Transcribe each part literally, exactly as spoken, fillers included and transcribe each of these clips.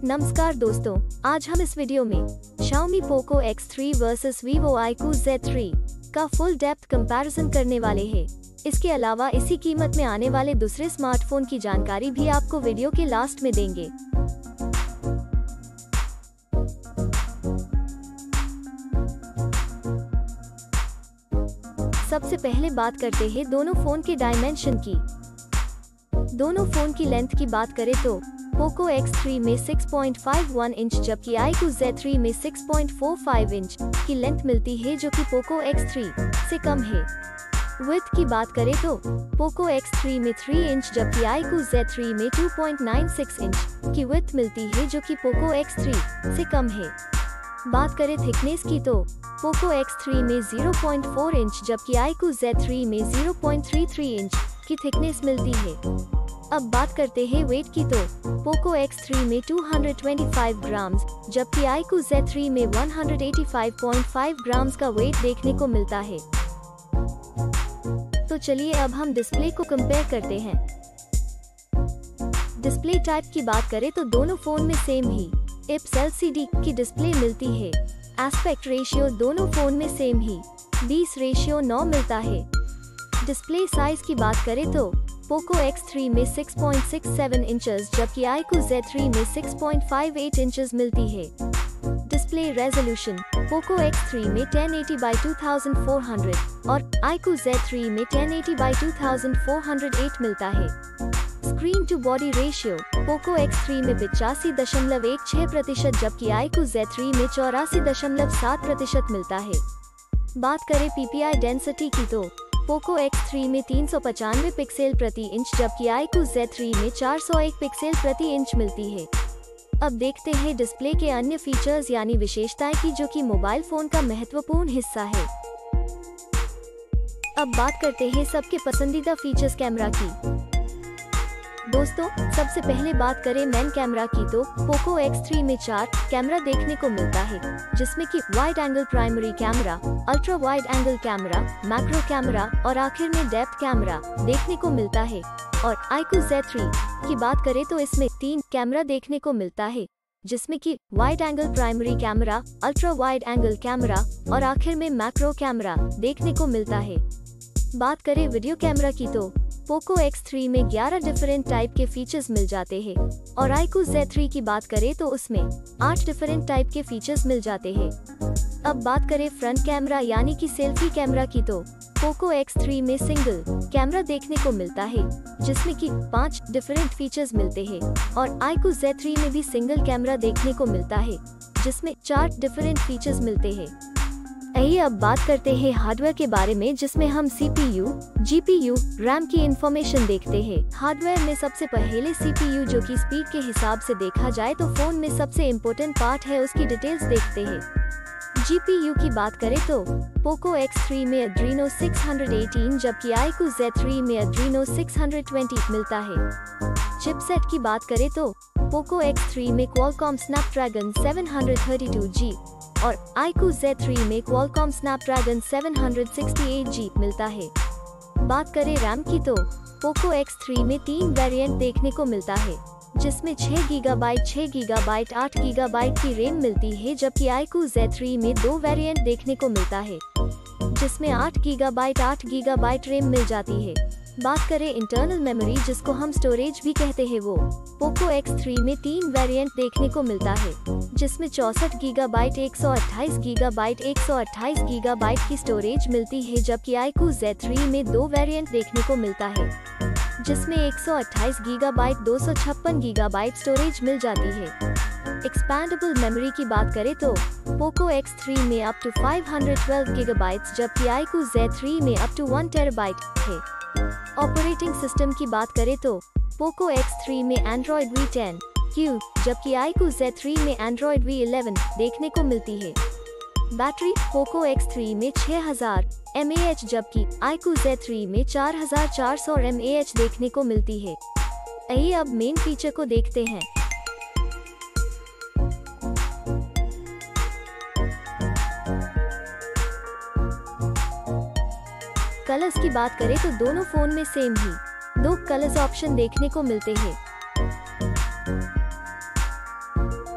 नमस्कार दोस्तों, आज हम इस वीडियो में Xiaomi Poco X three versus Vivo I Q Z three का फुल डेप्थ कंपैरिजन करने वाले हैं। इसके अलावा इसी कीमत में आने वाले दूसरे स्मार्टफोन की जानकारी भी आपको वीडियो के लास्ट में देंगे। सबसे पहले बात करते हैं दोनों फोन के डायमेंशन की। दोनों फोन की लेंथ की बात करें तो Poco एक्स थ्री में six point five one inch जबकि आई क्यू ज़ेड थ्री में six point four five inch की लेंथ मिलती है, जो कि Poco एक्स थ्री से कम है। विड्थ की बात करें तो Poco एक्स थ्री में थ्री इंच जबकि आई क्यू ज़ेड थ्री में two point nine six inch की विड्थ मिलती है, जो कि Poco एक्स थ्री से कम है। बात करें थिकनेस की तो Poco एक्स थ्री में ज़ीरो पॉइंट फोर इंच जबकि आई क्यू ज़ेड थ्री में zero point three three inch की थिकनेस मिलती है। अब बात करते हैं वेट की तो Poco एक्स थ्री में two hundred twenty five grams जबकि आई क्यू ज़ेड थ्री में one hundred eighty five point five grams का वेट देखने को मिलता है। तो चलिए अब हम डिस्प्ले को कंपेयर करते हैं। डिस्प्ले टाइप की बात करें तो दोनों फोन में सेम ही I P S L C D की डिस्प्ले मिलती है। एस्पेक्ट रेशियो दोनों फोन में सेम ही बीस रेशियो नौ मिलता है। डिस्प्ले साइज की बात करें तो Poco एक्स थ्री में six point six seven inches जबकि आई क्यू ज़ेड थ्री में six point five eight inches मिलती है। Display resolution Poco X three में ten eighty by two thousand four hundred और आई क्यू ज़ेड थ्री में ten eighty by two thousand four hundred eight मिलता है। Screen to body ratio Poco X three में पिचासी दशमलव एक छह प्रतिशत जबकि आई क्यू ज़ेड थ्री में चौरासी दशमलव सात प्रतिशत मिलता है। बात करें पी पी आई डेंसिटी की तो Poco एक्स थ्री में तीन सौ पचानवे पिक्सल प्रति इंच जबकि आई क्यू ज़ेड थ्री में चार सौ एक पिक्सल प्रति इंच मिलती है। अब देखते हैं डिस्प्ले के अन्य फीचर्स यानी विशेषताएं की, जो कि मोबाइल फोन का महत्वपूर्ण हिस्सा है। अब बात करते हैं सबके पसंदीदा फीचर्स कैमरा की। दोस्तों, सबसे पहले बात करें मेन कैमरा की तो Poco एक्स थ्री में चार कैमरा देखने को मिलता है, जिसमें कि wide angle primary camera, ultra wide angle camera, macro camera और आखिर में डेप्थ कैमरा देखने को मिलता है। और आई क्यू ज़ेड थ्री की बात करें तो इसमें तीन कैमरा देखने को मिलता है, जिसमें कि wide angle primary camera, ultra wide angle camera और आखिर में मैक्रो कैमरा देखने को मिलता है। बात करें वीडियो कैमरा की तो Poco एक्स थ्री में ग्यारह डिफरेंट टाइप के फीचर्स मिल जाते हैं और आई क्यू ज़ेड थ्री की बात करें तो उसमें आठ डिफरेंट टाइप के फीचर्स मिल जाते हैं। अब बात करें फ्रंट कैमरा यानी कि सेल्फी कैमरा की तो Poco एक्स थ्री में सिंगल कैमरा देखने को मिलता है, जिसमें कि पांच डिफरेंट फीचर्स मिलते हैं और आई क्यू ज़ेड थ्री में भी सिंगल कैमरा देखने को मिलता है, जिसमें चार डिफरेंट फीचर्स मिलते हैं। आइए अब बात करते हैं हार्डवेयर के बारे में, जिसमें हम C P U, G P U, RAM की इंफॉर्मेशन देखते हैं। हार्डवेयर में सबसे पहले सी पी यू, जो कि स्पीड के हिसाब से देखा जाए तो फोन में सबसे इम्पोर्टेंट पार्ट है, उसकी डिटेल्स देखते हैं। जी पी यू की बात करें तो Poco एक्स थ्री में Adreno सिक्स हंड्रेड एटीन जबकि आई क्यू ज़ेड थ्री में Adreno सिक्स हंड्रेड ट्वेंटी मिलता है। चिपसेट की बात करें तो Poco एक्स थ्री में Qualcomm Snapdragon seven thirty two G और आई क्यू ज़ेड थ्री में Qualcomm Snapdragon seven sixty eight G मिलता है। बात करें रैम की तो Poco एक्स थ्री में तीन वेरिएंट देखने को मिलता है, जिसमें छह गीगाबाइट, छह गीगाबाइट, आठ गीगाबाइट की रैम मिलती है, जबकि आई क्यू ज़ेड थ्री में दो वेरिएंट देखने को मिलता है, जिसमें आठ गीगाबाइट, आठ गीगाबाइट रैम मिल जाती है। बात करें इंटरनल मेमोरी, जिसको हम स्टोरेज भी कहते हैं, वो Poco एक्स थ्री में तीन वेरिएंट देखने को मिलता है, जिसमें चौसठ गीगाबाइट, एक सौ अट्ठाईस गीगाबाइट, एक सौ अट्ठाईस गीगाबाइट की स्टोरेज मिलती है, जबकि आई क्यू ज़ेड थ्री में दो वेरिएंट देखने को मिलता है, जिसमें एक सौ अट्ठाईस गीगाबाइट, दो सौ छप्पन गीगाबाइट स्टोरेज मिल जाती है। एक्सपैंडेबल मेमोरी की बात करें तो Poco एक्स थ्री में up to five hundred twelve gigabytes जबकि आई क्यू ज़ेड थ्री में अप टू वन टेराबाइट है। ऑपरेटिंग सिस्टम की बात करें तो Poco एक्स थ्री में Android वी टेन क्यू जबकि आई क्यू ज़ेड थ्री में Android वी इलेवन देखने को मिलती है। बैटरी Poco एक्स थ्री में छह हज़ार एम ए एच जबकि आई क्यू ज़ेड थ्री में चार हज़ार चार सौ एम ए एच देखने को मिलती है। आइए अब मेन फीचर को देखते हैं। कलर्स की बात करें तो दोनों फोन में सेम ही दो कलर्स ऑप्शन देखने को मिलते हैं।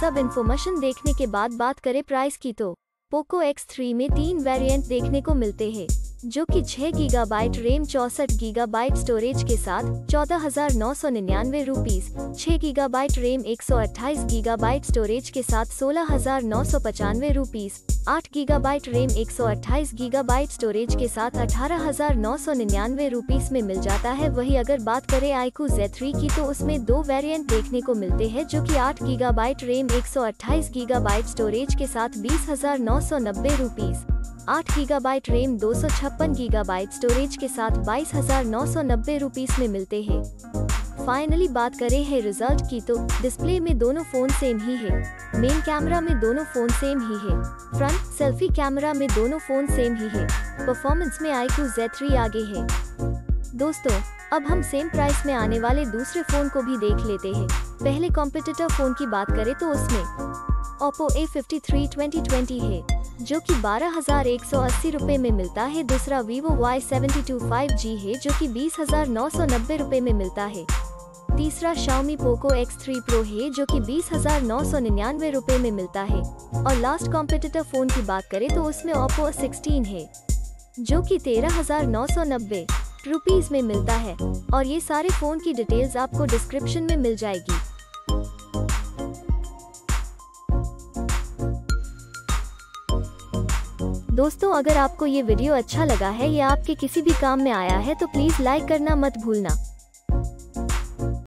सब इन्फॉर्मेशन देखने के बाद बात करें प्राइस की तो पोको एक्स थ्री में तीन वेरिएंट देखने को मिलते हैं, जो कि छह गीगाबाइट रैम चौसठ गीगाबाइट स्टोरेज के साथ चौदह हजार नौ सौ निन्यानवे रुपीस, छह गीगाबाइट रैम एक सौ अट्ठाईस गीगाबाइट स्टोरेज के साथ सोलह हजार नौ सौ पचानवे रुपीस, आठ गीगाबाइट रैम एक सौ अट्ठाईस गीगाबाइट स्टोरेज के साथ अठारह हजार नौ सौ निन्यानवे रुपीस में मिल जाता है। वही अगर बात करें iQOO ज़ेड थ्री की तो उसमें दो वेरिएंट देखने को मिलते हैं, जो कि आठ गीगाबाइट रैम एक सौ अट्ठाईस गीगाबाइट स्टोरेज के साथ बीस हजार नौ सौ नब्बे रुपीस, आठ गीगाबाइट रैम दो सौ छप्पन गीगाबाइट स्टोरेज के साथ बाईस हजार नौ सौ नब्बे रुपीस में मिलते हैं। फाइनली बात करें है रिजल्ट की तो डिस्प्ले में दोनों फोन सेम ही है, मेन कैमरा में दोनों फोन सेम ही है, फ्रंट सेल्फी कैमरा में दोनों फोन सेम ही है, परफॉर्मेंस में iQOO ज़ेड थ्री आगे है। दोस्तों, अब हम सेम प्राइस में आने वाले दूसरे फोन को भी देख लेते हैं। पहले कॉम्पिटिटर फोन की बात करें तो उसमें Oppo A fifty three twenty twenty है, जो कि बारह हजार एक सौ अस्सी रुपए में मिलता है। दूसरा Vivo Y seven two five G है, जो कि बीस हजार नौ सौ नब्बे रुपए में मिलता है। तीसरा Xiaomi Poco X three Pro है, जो कि बीस हजार नौ सौ निन्यानवे रुपए में मिलता है। और लास्ट कॉम्पिटिटर फोन की बात करें तो उसमें Oppo सिक्सटीन है, जो कि तेरह हजार नौ सौ नब्बे रुपीस में मिलता है। और ये सारे फोन की डिटेल्स आपको डिस्क्रिप्शन में मिल जाएगी। दोस्तों, अगर आपको ये वीडियो अच्छा लगा है या आपके किसी भी काम में आया है तो प्लीज लाइक करना मत भूलना।